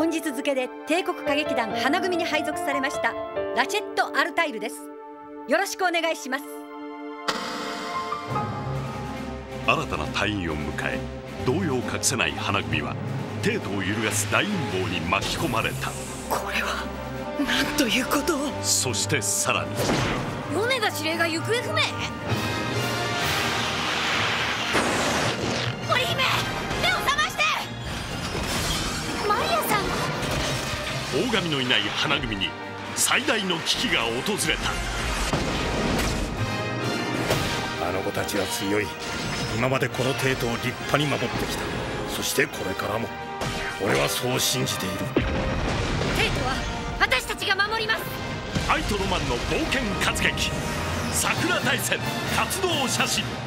本日付で帝国歌劇団花組に配属されましたラチェット・アルタイルです。よろしくお願いします。 新たな隊員を迎え、動揺を隠せない花組は帝都を揺るがす大陰謀に巻き込まれた。 これは何ということを。 そしてさらに米田司令が行方不明。織姫、目を覚まして。マリアさん。 大神のいない花組に最大の危機が訪れた。 あの子たちは強い。今までこの帝都を立派に守ってきた。そしてこれからも。俺はそう信じている。 帝都は私たちが守ります。 愛とロマンの冒険活劇、桜大戦活動写真。